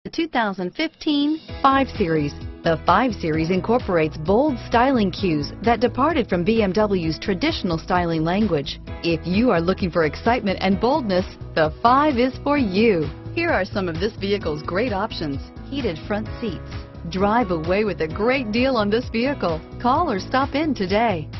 The 2015 5 Series. The 5 Series incorporates bold styling cues that departed from BMW's traditional styling language. If you are looking for excitement and boldness, the 5 is for you. Here are some of this vehicle's great options: heated front seats. Drive away with a great deal on this vehicle. Call or stop in today.